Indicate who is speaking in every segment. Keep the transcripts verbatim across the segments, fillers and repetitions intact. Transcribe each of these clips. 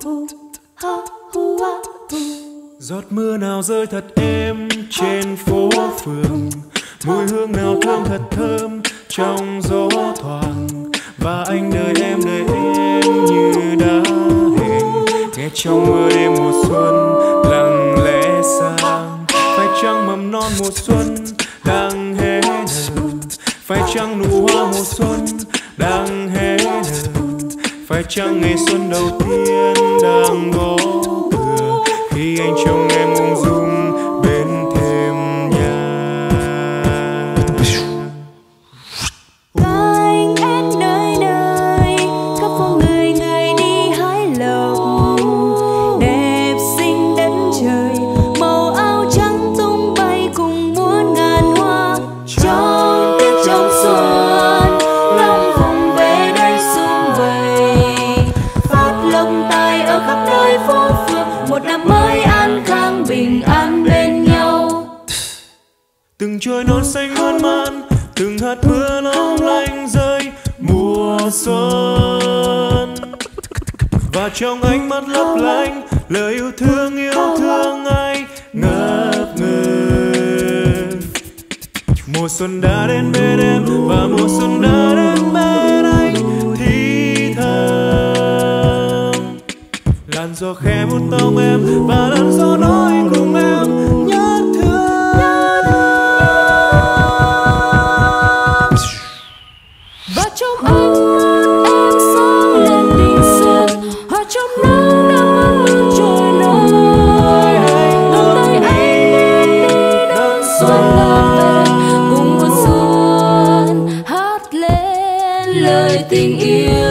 Speaker 1: Giọt mưa nào rơi thật êm trên phố phường, mùi hương nào thơm thật thơm trong gió thoảng, và anh đợi em đợi em như đã hẹn, nghe trong mưa đêm mùa xuân lặng lẽ sang. Phải chăng mầm non mùa xuân đang hé nở, phải chăng nụ hoa mùa xuân đang hé nở, phải chăng ngày xuân đầu tiên đang gõ cửa khi anh trông em ung dung bên thềm nhà.
Speaker 2: Cánh én nơi nơi khắp phố người người đi hái lộc, đẹp xinh đất trời màu áo trắng tung bay cùng muôn ngàn hoa. Trong tiết trong xuân long vùng về đây sum vầy, phát lộc tài ở khắp nơi phố phường, một năm mới an khang bình an bên nhau.
Speaker 1: Từng trôi non xanh mơn man, từng hạt mưa long lanh rơi mùa xuân, và trong ánh mắt lấp lánh lời yêu thương yêu thương ai ngập ngừng. Mùa xuân đã đến bên em và mùa xuân đã đến bên anh thì thầm. Làn gió khẽ vuốt tóc em và làn gió nói cùng em nhớ thương.
Speaker 2: Và trong ánh mắt em sáng lên tình xuân, hòa trong nắng đang mơn trôi nổi. Nắm tay anh đi đón xuân đã về, cùng mùa xuân hát lên lời tình yêu.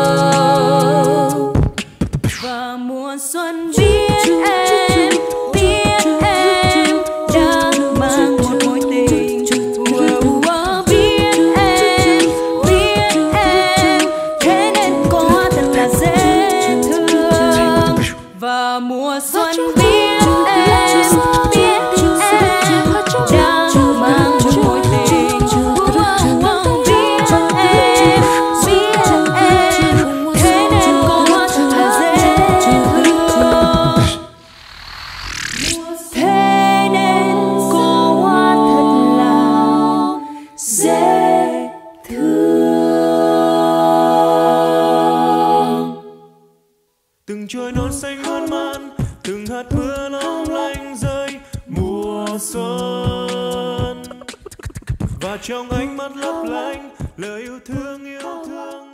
Speaker 2: Và mùa xuân biết em, biết em đang mang một mối tình. Wow, wow, biết em, biết em, thế nên có hoa thật là dễ thương. Và mùa xuân biết em, biết em đang mang một mối tình. Wow, wow, biết em, biết em, thế nên có hoa thật là dễ thương. Thế nên có hoa thật là dễ thương.
Speaker 1: Từng trôi non xanh mơn man, từng hạt mưa long lanh rơi mùa xuân, và trong ánh mắt lấp lánh lời yêu thương yêu thương